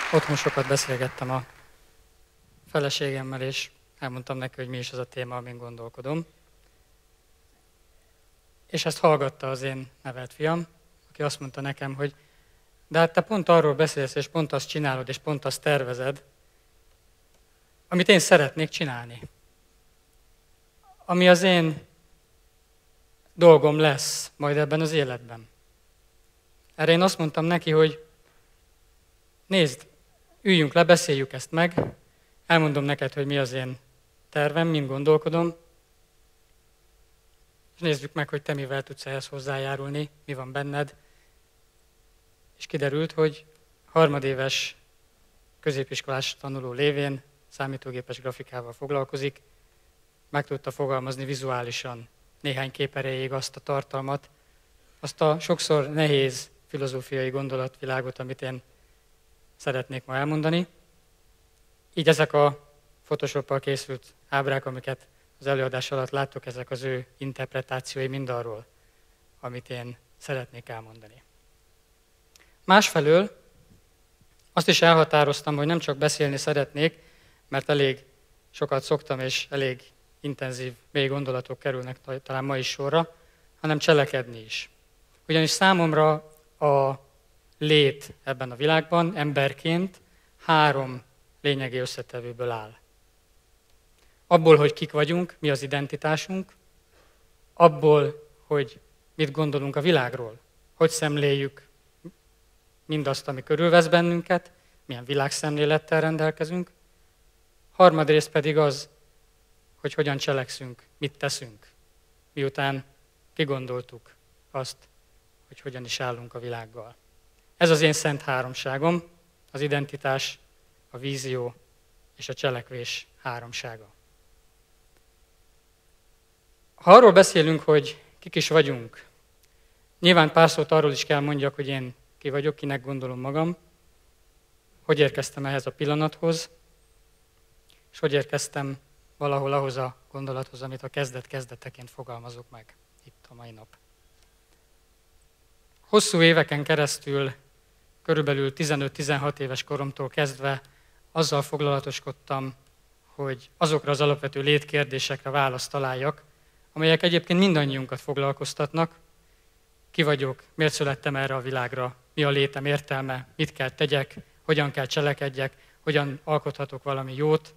Otthon sokat beszélgettem a feleségemmel, és elmondtam neki, hogy mi is az a téma, amin gondolkodom. És ezt hallgatta az én nevelt fiam, aki azt mondta nekem, hogy de hát te pont arról beszélsz, és pont azt csinálod, és pont azt tervezed, amit én szeretnék csinálni. Ami az én dolgom lesz majd ebben az életben. Erre én azt mondtam neki, hogy nézd, üljünk le, beszéljük ezt meg, elmondom neked, hogy mi az én tervem, mind gondolkodom, és nézzük meg, hogy te mivel tudsz ehhez hozzájárulni, mi van benned. És kiderült, hogy harmadéves középiskolás tanuló lévén számítógépes grafikával foglalkozik, meg tudta fogalmazni vizuálisan néhány kép erejéig azt a tartalmat, azt a sokszor nehéz filozófiai gondolatvilágot, amit én szeretnék ma elmondani. Így ezek a Photoshoppal készült ábrák, amiket az előadás alatt láttok, ezek az ő interpretációi mindarról, amit én szeretnék elmondani. Másfelől azt is elhatároztam, hogy nem csak beszélni szeretnék, mert elég sokat szoktam, és elég intenzív, mély gondolatok kerülnek talán ma is sorra, hanem cselekedni is. Ugyanis számomra a lét ebben a világban emberként 3 lényegi összetevőből áll. Abból, hogy kik vagyunk, mi az identitásunk, abból, hogy mit gondolunk a világról, hogy szemléljük mindazt, ami körülvesz bennünket, milyen világszemlélettel rendelkezünk, harmadrészt pedig az, hogy hogyan cselekszünk, mit teszünk, miután kigondoltuk azt, hogy hogyan is állunk a világgal. Ez az én szent háromságom, az identitás, a vízió és a cselekvés háromsága. Ha arról beszélünk, hogy kik is vagyunk, nyilván pár szót arról is kell mondjak, hogy én ki vagyok, kinek gondolom magam, hogy érkeztem ehhez a pillanathoz, és hogy érkeztem valahol ahhoz a gondolathoz, amit a kezdeteként fogalmazok meg itt a mai nap. Hosszú éveken keresztül, körülbelül 15-16 éves koromtól kezdve azzal foglalatoskodtam, hogy azokra az alapvető létkérdésekre választ találjak, amelyek egyébként mindannyiunkat foglalkoztatnak. Ki vagyok, miért születtem erre a világra, mi a létem értelme, mit kell tegyek, hogyan kell cselekedjek, hogyan alkothatok valami jót.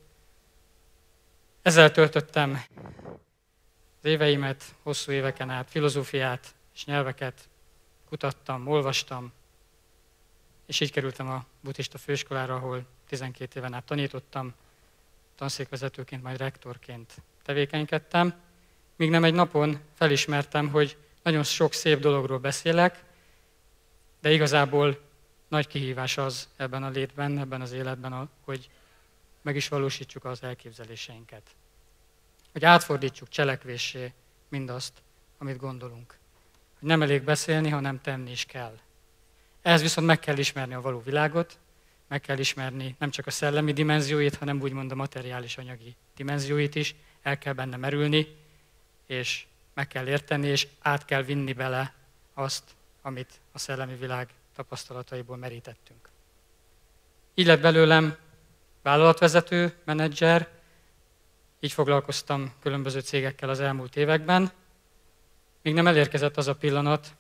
Ezzel töltöttem az éveimet, hosszú éveken át filozófiát és nyelveket kutattam, olvastam, és így kerültem a buddhista főiskolára, ahol 12 éven át tanítottam, tanszékvezetőként, majd rektorként tevékenykedtem, míg nem egy napon felismertem, hogy nagyon sok szép dologról beszélek, de igazából nagy kihívás az ebben a létben, ebben az életben, hogy meg is valósítsuk az elképzeléseinket. Hogy átfordítsuk cselekvéssé mindazt, amit gondolunk. Hogy nem elég beszélni, hanem tenni is kell. Ehhez viszont meg kell ismerni a való világot, meg kell ismerni nem csak a szellemi dimenzióit, hanem úgymond a materiális anyagi dimenzióit is, el kell benne merülni, és meg kell érteni, és át kell vinni bele azt, amit a szellemi világ tapasztalataiból merítettünk. Így lett belőlem vállalatvezető, menedzser, így foglalkoztam különböző cégekkel az elmúlt években, még nem elérkezett az a pillanat,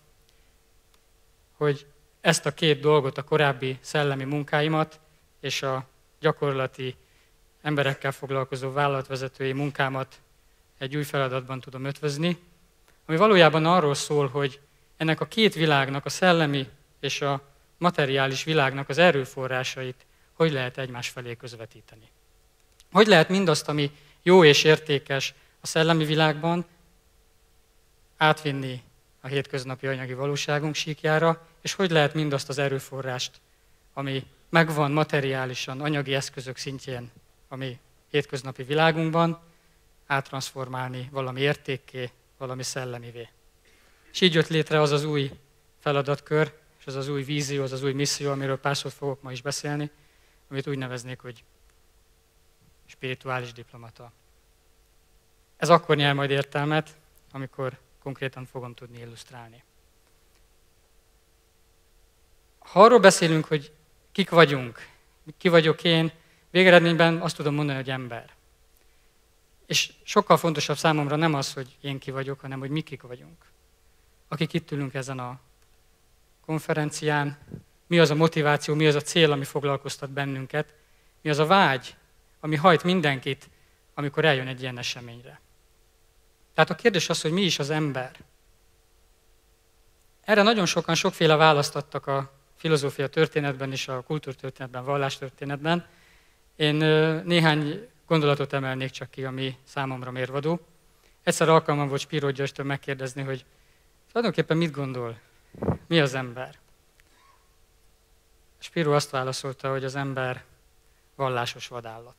hogy ezt a 2 dolgot, a korábbi szellemi munkáimat és a gyakorlati emberekkel foglalkozó vállalatvezetői munkámat egy új feladatban tudom ötvözni, ami valójában arról szól, hogy ennek a 2 világnak, a szellemi és a materiális világnak az erőforrásait hogy lehet egymás felé közvetíteni. Hogy lehet mindazt, ami jó és értékes a szellemi világban, átvinni a hétköznapi anyagi valóságunk síkjára, és hogy lehet mindazt az erőforrást, ami megvan materiálisan, anyagi eszközök szintjén a mi hétköznapi világunkban, áttranszformálni valami értékké, valami szellemivé. És így jött létre az az új feladatkör, és az az új vízió, az az új misszió, amiről pár szót fogok ma is beszélni, amit úgy neveznék, hogy spirituális diplomata. Ez akkor nyer majd értelmet, amikor konkrétan fogom tudni illusztrálni. Ha arról beszélünk, hogy kik vagyunk, ki vagyok én, végeredményben azt tudom mondani, hogy ember. És sokkal fontosabb számomra nem az, hogy én ki vagyok, hanem hogy mi kik vagyunk. Akik itt ülünk ezen a konferencián, mi az a motiváció, mi az a cél, ami foglalkoztat bennünket, mi az a vágy, ami hajt mindenkit, amikor eljön egy ilyen eseményre. Tehát a kérdés az, hogy mi is az ember. Erre nagyon sokan sokféle választ adtak a filozófia történetben és a kultúrtörténetben, vallástörténetben. Én néhány gondolatot emelnék csak ki, ami számomra mérvadó. Egyszer alkalmam volt Spiro Györgytől megkérdezni, hogy tulajdonképpen mit gondol, mi az ember? Spiro azt válaszolta, hogy az ember vallásos vadállat.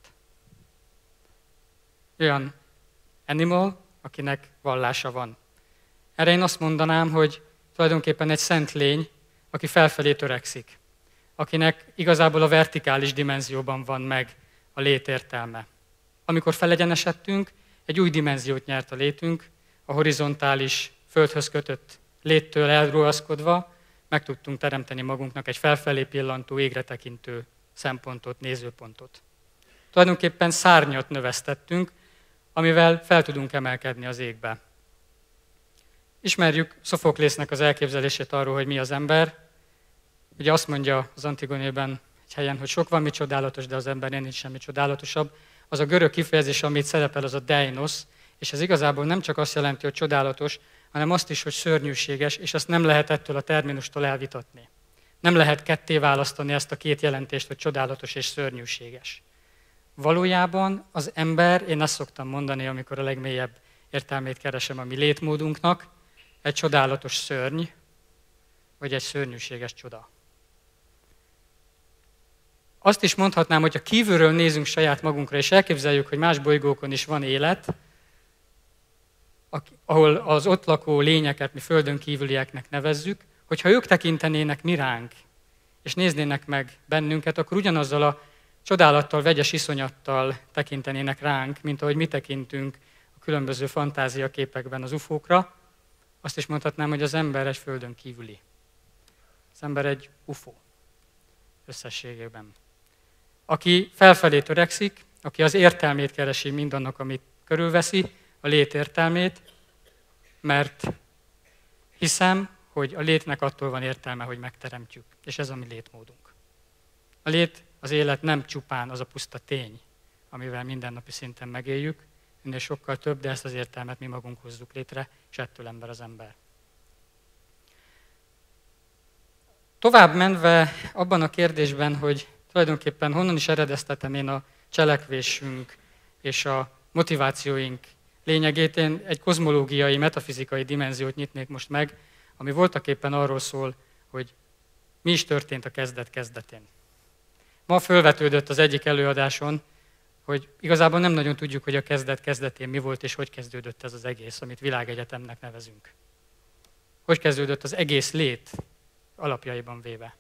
Olyan animal, akinek vallása van. Erre én azt mondanám, hogy tulajdonképpen egy szent lény, aki felfelé törekszik, akinek igazából a vertikális dimenzióban van meg a lét értelme. Amikor felegyenesedtünk, egy új dimenziót nyert a létünk, a horizontális, földhöz kötött léttől elrugaszkodva meg tudtunk teremteni magunknak egy felfelé pillantó, égre tekintő szempontot, nézőpontot. Tulajdonképpen szárnyat növesztettünk, amivel fel tudunk emelkedni az égbe. Ismerjük Szofoklésznek az elképzelését arról, hogy mi az ember. Ugye azt mondja az Antigonében egy helyen, hogy sok van mi csodálatos, de az embernél nincs semmi csodálatosabb. Az a görög kifejezés, amit szerepel, az a deinos, és ez igazából nem csak azt jelenti, hogy csodálatos, hanem azt is, hogy szörnyűséges, és ezt nem lehet ettől a terminustól elvitatni. Nem lehet ketté választani ezt a két jelentést, hogy csodálatos és szörnyűséges. Valójában az ember, én ezt szoktam mondani, amikor a legmélyebb értelmét keresem a mi létmódunknak, egy csodálatos szörny, vagy egy szörnyűséges csoda. Azt is mondhatnám, hogy ha kívülről nézünk saját magunkra, és elképzeljük, hogy más bolygókon is van élet, ahol az ott lakó lényeket mi földön kívülieknek nevezzük, hogyha ők tekintenének mi ránk, és néznének meg bennünket, akkor ugyanazzal a csodálattal, vegyes iszonyattal tekintenének ránk, mint ahogy mi tekintünk a különböző fantáziaképekben az ufókra. Azt is mondhatnám, hogy az ember egy földön kívüli. Az ember egy ufó összességében. Aki felfelé törekszik, aki az értelmét keresi mindannak, amit körülveszi, a lét értelmét, mert hiszem, hogy a létnek attól van értelme, hogy megteremtjük, és ez a mi létmódunk. A lét, az élet nem csupán az a puszta tény, amivel mindennapi szinten megéljük, ennél sokkal több, de ezt az értelmet mi magunk hozzuk létre, és ettől ember az ember. Tovább menve abban a kérdésben, hogy tulajdonképpen honnan is eredeztetem én a cselekvésünk és a motivációink lényegét, én egy kozmológiai, metafizikai dimenziót nyitnék most meg, ami voltaképpen arról szól, hogy mi is történt a kezdet kezdetén. Ma fölvetődött az egyik előadáson, hogy igazából nem nagyon tudjuk, hogy a kezdet kezdetén mi volt, és hogy kezdődött ez az egész, amit világegyetemnek nevezünk. Hogy kezdődött az egész lét alapjaiban véve.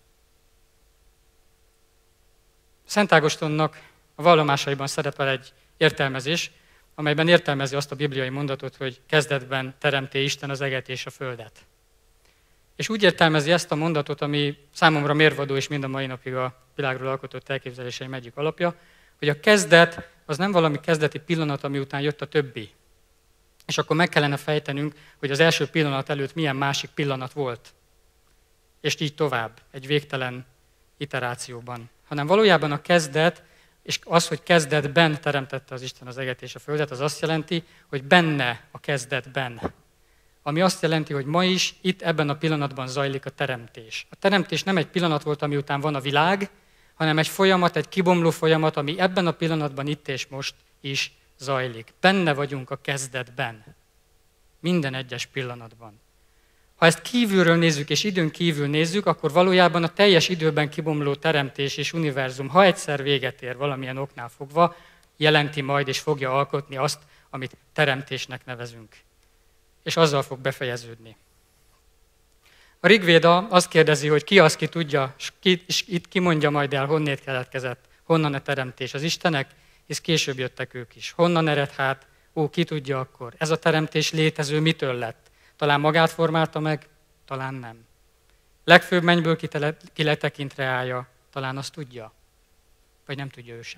Szent Ágostonnak a vallomásaiban szerepel egy értelmezés, amelyben értelmezi azt a bibliai mondatot, hogy kezdetben teremté Isten az eget és a földet. És úgy értelmezi ezt a mondatot, ami számomra mérvadó, és mind a mai napig a világról alkotott elképzeléseim egyik alapja, hogy a kezdet az nem valami kezdeti pillanat, ami után jött a többi. És akkor meg kellene fejtenünk, hogy az első pillanat előtt milyen másik pillanat volt. És így tovább, egy végtelen iterációban. Hanem valójában a kezdet, és az, hogy kezdetben teremtette az Isten az eget és a földet, az azt jelenti, hogy benne a kezdetben. Ami azt jelenti, hogy ma is itt ebben a pillanatban zajlik a teremtés. A teremtés nem egy pillanat volt, ami után van a világ, hanem egy folyamat, egy kibomló folyamat, ami ebben a pillanatban itt és most is zajlik. Benne vagyunk a kezdetben. Minden egyes pillanatban. Ha ezt kívülről nézzük és időn kívül nézzük, akkor valójában a teljes időben kibomló teremtés és univerzum, ha egyszer véget ér valamilyen oknál fogva, jelenti majd és fogja alkotni azt, amit teremtésnek nevezünk. És azzal fog befejeződni. A Rigvéda azt kérdezi, hogy ki az, ki tudja, és itt ki mondja majd el, honnét keletkezett, honnan a teremtés az Istenek, hisz később jöttek ők is. Honnan ered hát? Ó, ki tudja akkor? Ez a teremtés létező mitől lett? Talán magát formálta meg? Talán nem. Legfőbb mennyből ki letekint reája? Talán azt tudja. vagy nem tudja ő sem.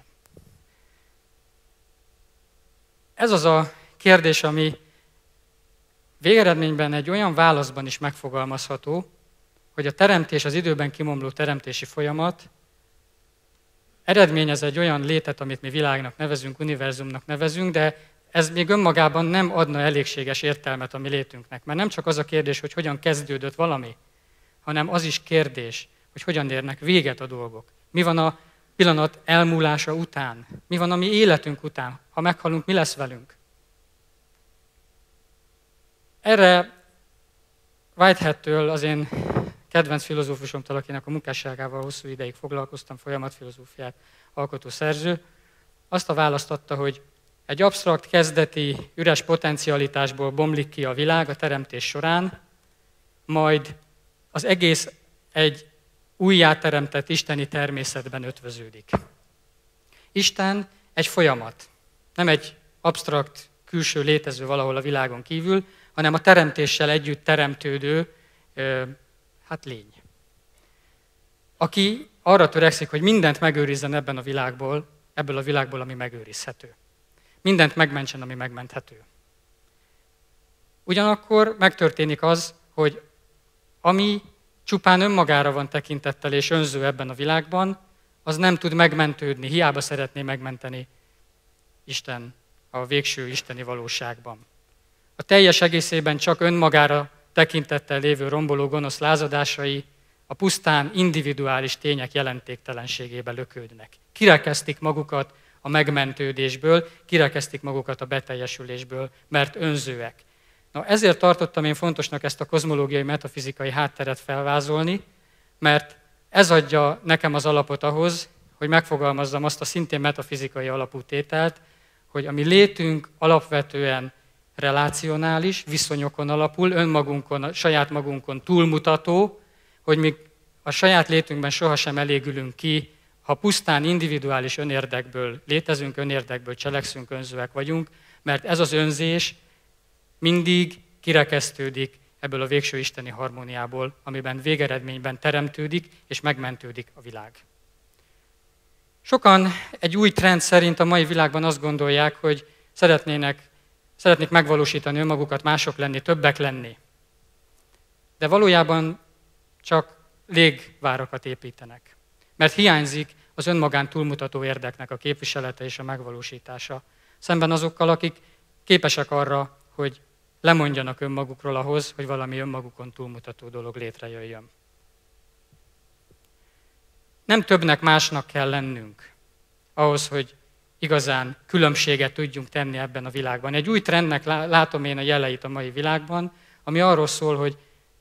Ez az a kérdés, ami végeredményben egy olyan válaszban is megfogalmazható, hogy a teremtés, az időben kimomló teremtési folyamat eredményez egy olyan létet, amit mi világnak nevezünk, univerzumnak nevezünk, de ez még önmagában nem adna elégséges értelmet a mi létünknek. Mert nem csak az a kérdés, hogy hogyan kezdődött valami, hanem az is kérdés, hogy hogyan érnek véget a dolgok. Mi van a pillanat elmúlása után? Mi van a mi életünk után? Ha meghalunk, mi lesz velünk? Erre Whitehead-től, az én kedvenc filozófusomtól, akinek a munkásságával hosszú ideig foglalkoztam, folyamatfilozófiát alkotó szerző, azt a választ adta, hogy egy absztrakt, kezdeti, üres potencialitásból bomlik ki a világ a teremtés során, majd az egész egy újjáteremtett isteni természetben ötvöződik. Isten egy folyamat, nem egy absztrakt, külső létező valahol a világon kívül, hanem a teremtéssel együtt teremtődő lény. Aki arra törekszik, hogy mindent megőrizzen ebből a világból, ami megőrizhető. Mindent megmentsen, ami megmenthető. Ugyanakkor megtörténik az, hogy ami csupán önmagára van tekintettel és önző ebben a világban, az nem tud megmentődni, hiába szeretné megmenteni Isten a végső isteni valóságban. A teljes egészében csak önmagára tekintettel lévő romboló gonosz lázadásai a pusztán individuális tények jelentéktelenségébe lökődnek. Kirekesztik magukat a megmentődésből, kirekesztik magukat a beteljesülésből, mert önzőek. Na, ezért tartottam én fontosnak ezt a kozmológiai, metafizikai hátteret felvázolni, mert ez adja nekem az alapot ahhoz, hogy megfogalmazzam azt a szintén metafizikai alapú tételt, hogy a mi létünk alapvetően relacionális, viszonyokon alapul, önmagunkon, saját magunkon túlmutató, hogy mi a saját létünkben sohasem elégülünk ki, ha pusztán individuális önérdekből létezünk, önérdekből cselekszünk, önzőek vagyunk, mert ez az önzés mindig kirekesztődik ebből a végső isteni harmóniából, amiben végeredményben teremtődik és megmentődik a világ. Sokan egy új trend szerint a mai világban azt gondolják, hogy szeretnék megvalósítani önmagukat, mások lenni, többek lenni. De valójában csak légvárakat építenek. Mert hiányzik az önmagán túlmutató érdeknek a képviselete és a megvalósítása. Szemben azokkal, akik képesek arra, hogy lemondjanak önmagukról ahhoz, hogy valami önmagukon túlmutató dolog létrejöjjön. Nem többnek másnak kell lennünk ahhoz, hogy igazán különbséget tudjunk tenni ebben a világban. Egy új trendnek látom én a jeleit a mai világban, ami arról szól, hogy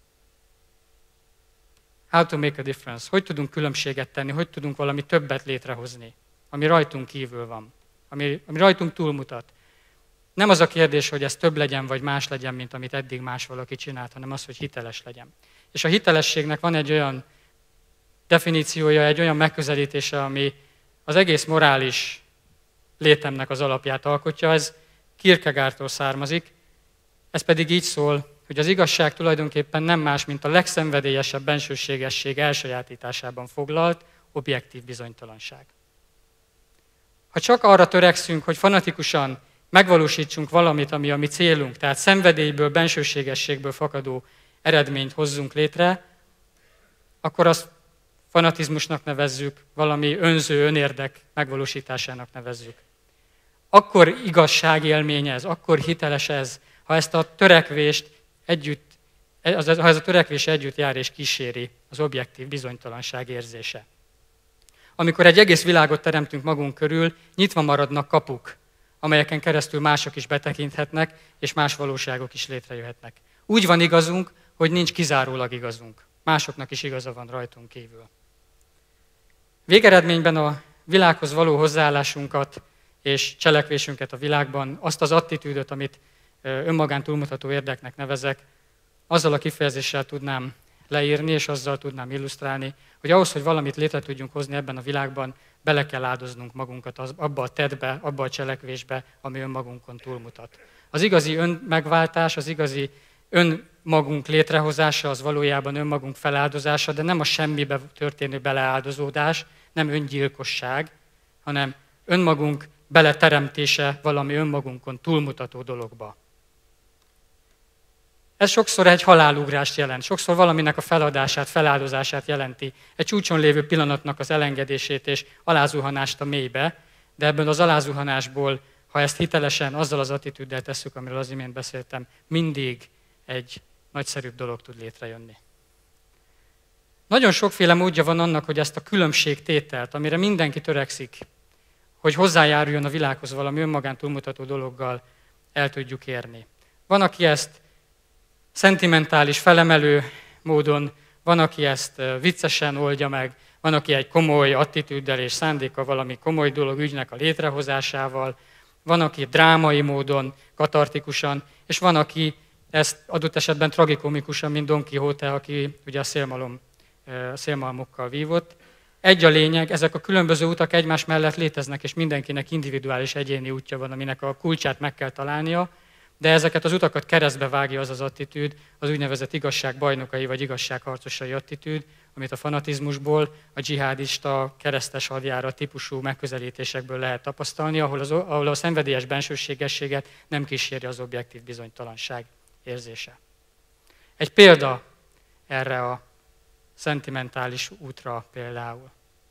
how to make a difference, hogy tudunk különbséget tenni, hogy tudunk valami többet létrehozni, ami rajtunk kívül van, ami rajtunk túlmutat. Nem az a kérdés, hogy ez több legyen, vagy más legyen, mint amit eddig más valaki csinált, hanem az, hogy hiteles legyen. És a hitelességnek van egy olyan definíciója, egy olyan megközelítése, ami az egész morális létemnek az alapját alkotja, ez Kierkegaardtól származik, ez pedig így szól, hogy az igazság tulajdonképpen nem más, mint a legszenvedélyesebb bensőségesség elsajátításában foglalt objektív bizonytalanság. Ha csak arra törekszünk, hogy fanatikusan megvalósítsunk valamit, ami a mi célunk, tehát szenvedélyből, bensőségességből fakadó eredményt hozzunk létre, akkor azt fanatizmusnak nevezzük, valami önző önérdek megvalósításának nevezzük. Akkor igazságélmény ez, akkor hiteles ez, ha ezt a törekvést ez a törekvés együtt jár és kíséri az objektív bizonytalanság érzése. Amikor egy egész világot teremtünk magunk körül, nyitva maradnak kapuk, amelyeken keresztül mások is betekinthetnek, és más valóságok is létrejöhetnek. Úgy van igazunk, hogy nincs kizárólag igazunk. Másoknak is igaza van rajtunk kívül. Végeredményben a világhoz való hozzáállásunkat és cselekvésünket a világban, azt az attitűdöt, amit önmagán túlmutató érdeknek nevezek, azzal a kifejezéssel tudnám leírni, és azzal tudnám illusztrálni, hogy ahhoz, hogy valamit létre tudjunk hozni ebben a világban, bele kell áldoznunk magunkat abba a tettbe, abba a cselekvésbe, ami önmagunkon túlmutat. Az igazi önmegváltás, az igazi önmagunk létrehozása, az valójában önmagunk feláldozása, de nem a semmibe történő beleáldozódás, nem öngyilkosság, hanem önmagunk beleteremtése valami önmagunkon túlmutató dologba. Ez sokszor egy halálugrást jelent, sokszor valaminek a feladását, feláldozását jelenti, egy csúcson lévő pillanatnak az elengedését és alázuhanást a mélybe, de ebből az alázuhanásból, ha ezt hitelesen, azzal az attitűddel tesszük, amiről az imént beszéltem, mindig egy nagyszerűbb dolog tud létrejönni. Nagyon sokféle módja van annak, hogy ezt a különbségtételt, amire mindenki törekszik, hogy hozzájáruljon a világhoz valami önmagán túlmutató dologgal, el tudjuk érni. Van, aki ezt szentimentális, felemelő módon, van, aki ezt viccesen oldja meg, van, aki egy komoly attitűddel és szándéka valami komoly dolog ügynek a létrehozásával, van, aki drámai módon, katartikusan, és van, aki ezt adott esetben tragikomikusan, mint Don Quixote, aki ugye a szélmalmokkal vívott. Egy a lényeg, ezek a különböző utak egymás mellett léteznek, és mindenkinek individuális egyéni útja van, aminek a kulcsát meg kell találnia, de ezeket az utakat keresztbe vágja az az attitűd, az úgynevezett igazság bajnokai vagy igazságharcosai attitűd, amit a fanatizmusból, a dzsihádista, keresztes hadjárat típusú megközelítésekből lehet tapasztalni, ahol a szenvedélyes bensőségességet nem kíséri az objektív bizonytalanság érzése. Egy példa erre a szentimentális útra például.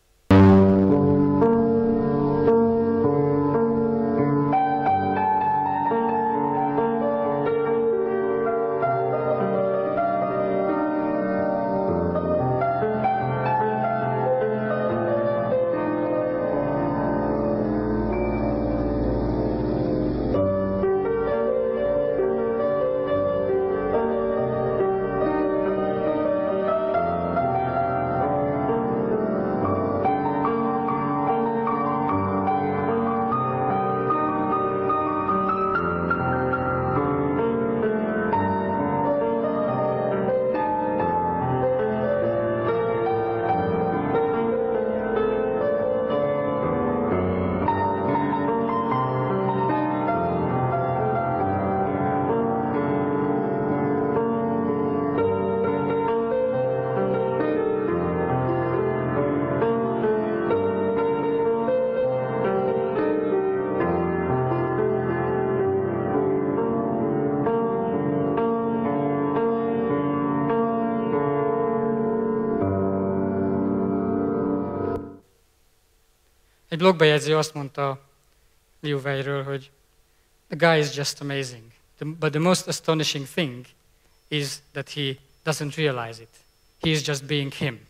Egy blogbejegyző azt mondta Liu Weiről, hogy the guy is just amazing, but the most astonishing thing is that he doesn't realize it. He is just being him.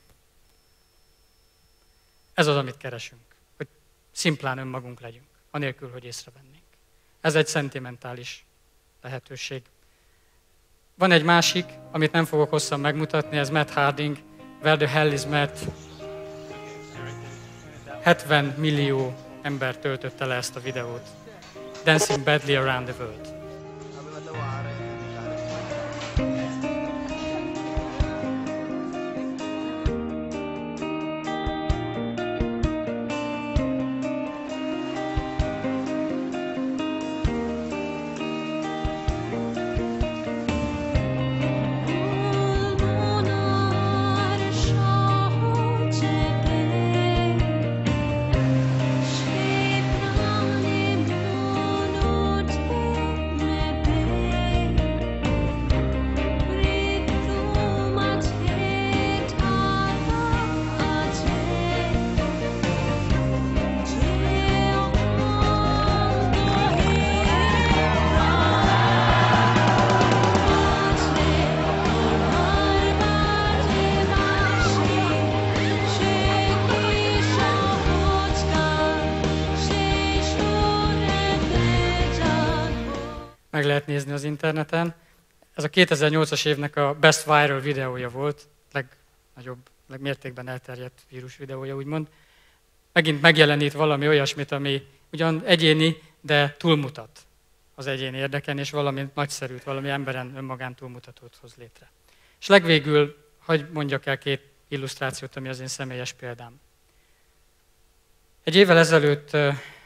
Ez az, amit keresünk, hogy szimplán önmagunk legyünk, anélkül, hogy észrevennénk. Ez egy szentimentális lehetőség. Van egy másik, amit nem fogok hosszan megmutatni, ez Matt Harding, Where the Hell is Matt? 70 millió ember töltötte le ezt a videót. Dancing Badly Around the World. Meg lehet nézni az interneten. Ez a 2008-as évnek a best viral videója volt, legmértékben elterjedt vírus videója, úgymond. Megint megjelenít valami olyasmit, ami ugyan egyéni, de túlmutat az egyéni érdeken, és valami nagyszerűt, valami emberen önmagán túlmutatót hoz létre. És legvégül, hadd mondjak el 2 illusztrációt, ami az én személyes példám. Egy évvel ezelőtt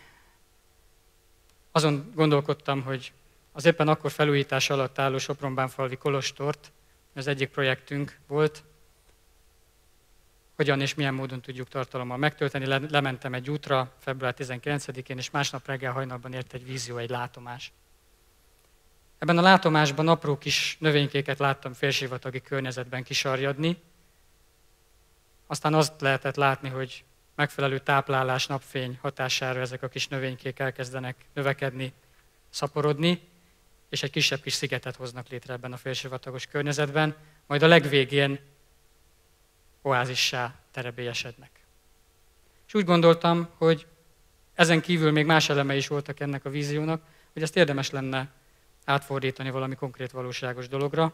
azon gondolkodtam, hogy az éppen akkor felújítás alatt álló Sopron-Bánfalvi kolostort, az egyik projektünk volt, hogyan és milyen módon tudjuk tartalommal megtölteni. Lementem egy útra február 19-én, és másnap reggel hajnalban ért egy vízió, egy látomás. Ebben a látomásban apró kis növénykéket láttam félsivatagi környezetben kisarjadni. Aztán azt lehetett látni, hogy megfelelő táplálás, napfény hatására ezek a kis növénykék elkezdenek növekedni, szaporodni, és egy kisebb kis szigetet hoznak létre ebben a félsivatagos környezetben, majd a legvégén oázissá terebélyesednek. És úgy gondoltam, hogy ezen kívül még más elemei is voltak ennek a víziónak, hogy ezt érdemes lenne átfordítani valami konkrét valóságos dologra,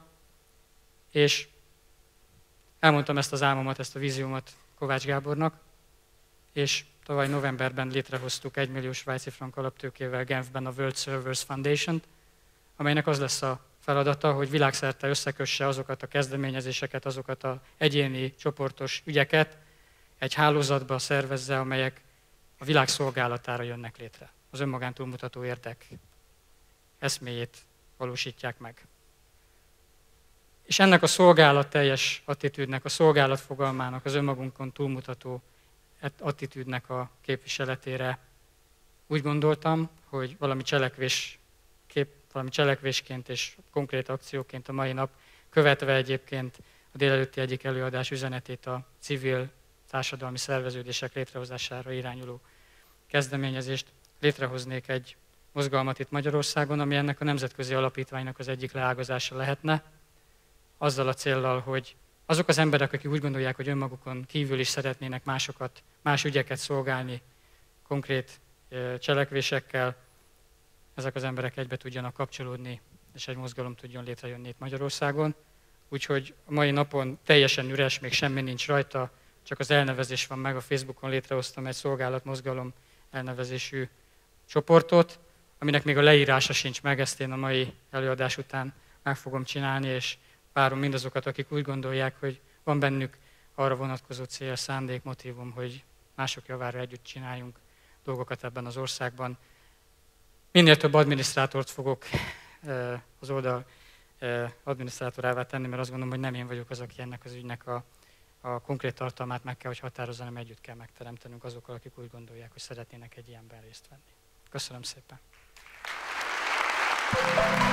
és elmondtam ezt az álmomat, ezt a víziómat Kovács Gábornak, és tavaly novemberben létrehoztuk 1 millió svájci frank alaptőkével Genfben a World Servers Foundation-t, amelynek az lesz a feladata, hogy világszerte összekösse azokat a kezdeményezéseket, azokat az egyéni, csoportos ügyeket, egy hálózatba szervezze, amelyek a világ szolgálatára jönnek létre. Az önmagán túlmutató érdek eszméjét valósítják meg. És ennek a szolgálatteljes attitűdnek, a szolgálat fogalmának, az önmagunkon túlmutató attitűdnek a képviseletére úgy gondoltam, hogy valami cselekvésként és konkrét akcióként a mai nap, követve egyébként a délelőtti egyik előadás üzenetét, a civil társadalmi szerveződések létrehozására irányuló kezdeményezést, létrehoznék egy mozgalmat itt Magyarországon, ami ennek a nemzetközi alapítványnak az egyik leágazása lehetne, azzal a céllal, hogy azok az emberek, akik úgy gondolják, hogy önmagukon kívül is szeretnének más ügyeket szolgálni konkrét cselekvésekkel, ezek az emberek egybe tudjanak kapcsolódni, és egy mozgalom tudjon létrejönni itt Magyarországon. Úgyhogy a mai napon teljesen üres, még semmi nincs rajta, csak az elnevezés van meg. A Facebookon létrehoztam egy szolgálatmozgalom elnevezésű csoportot, aminek még a leírása sincs meg, ezt én a mai előadás után meg fogom csinálni, és várom mindazokat, akik úgy gondolják, hogy van bennük arra vonatkozó cél, szándék, motívum, hogy mások javára együtt csináljunk dolgokat ebben az országban. Minél több adminisztrátort fogok az oldal adminisztrátorává tenni, mert azt gondolom, hogy nem én vagyok az, aki ennek az ügynek a konkrét tartalmát meg kell, hogy határozza, hanem együtt kell megteremtenünk azokkal, akik úgy gondolják, hogy szeretnének egy ilyenben részt venni. Köszönöm szépen!